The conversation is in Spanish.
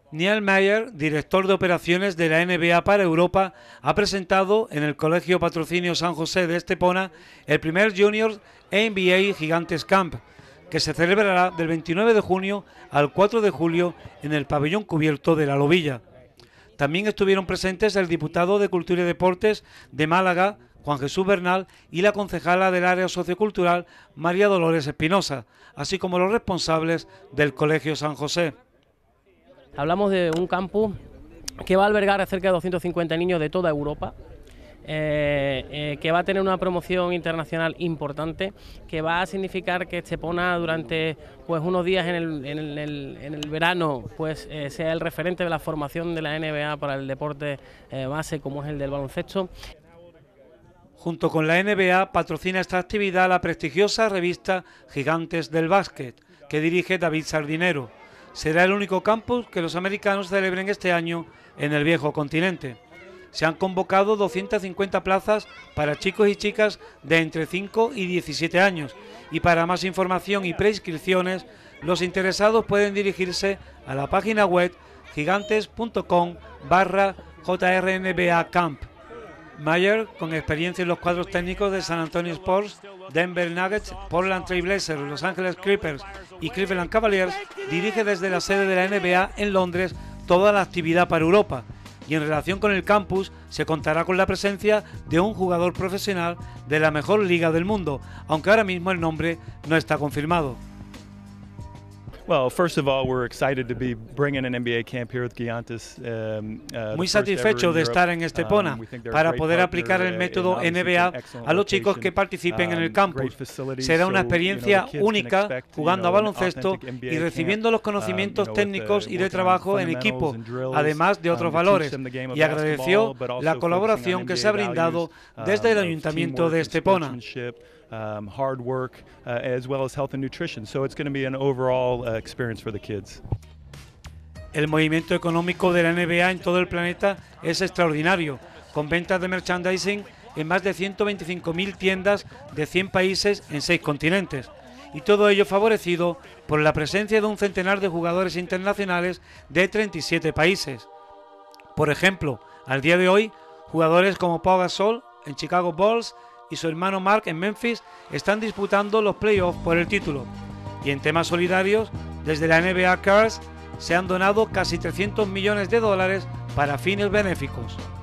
Neil Meyer, director de operaciones de la NBA para Europa, ha presentado en el Colegio Patrocinio San José de Estepona el primer Junior NBA Gigantes Camp, que se celebrará del 29 de junio al 4 de julio en el pabellón cubierto de La Lobilla. También estuvieron presentes el diputado de Cultura y Deportes de Málaga, Juan Jesús Bernal, y la concejala del área sociocultural, María Dolores Espinosa, así como los responsables del Colegio San José. Hablamos de un campus que va a albergar a cerca de 250 niños de toda Europa, que va a tener una promoción internacional importante, que va a significar que Estepona durante unos días en el verano sea el referente de la formación de la NBA para el deporte base como es el del baloncesto. Junto con la NBA patrocina esta actividad la prestigiosa revista Gigantes del Básquet, que dirige David Sardinero. Será el único campus que los americanos celebren este año en el viejo continente. Se han convocado 250 plazas para chicos y chicas de entre 5 y 17 años, y para más información y preinscripciones, los interesados pueden dirigirse a la página web gigantes.com/JRNBA Camp. Meyer, con experiencia en los cuadros técnicos de San Antonio Spurs, Denver Nuggets, Portland Trail Blazers, Los Ángeles Clippers y Cleveland Cavaliers, dirige desde la sede de la NBA en Londres toda la actividad para Europa, y en relación con el campus se contará con la presencia de un jugador profesional de la mejor liga del mundo, aunque ahora mismo el nombre no está confirmado. Muy satisfecho de estar en Estepona para poder aplicar el método NBA a los chicos que participen en el campus. Será una experiencia única jugando a baloncesto y recibiendo los conocimientos técnicos y de trabajo en equipo, además de otros valores, y agradeció la colaboración que se ha brindado desde el Ayuntamiento de Estepona. Hard work, as well as health and nutrition. So it's going to be an overall experience for the kids. El movimiento económico de la NBA en todo el planeta es extraordinario, con ventas de merchandising en más de 125.000 tiendas de 100 países en 6 continentes. Y todo ello favorecido por la presencia de un centenar de jugadores internacionales de 37 países. Por ejemplo, al día de hoy, jugadores como Pau Gasol en Chicago Bulls y su hermano Mark en Memphis están disputando los playoffs por el título. Y en temas solidarios, desde la NBA Cares se han donado casi $300 millones para fines benéficos.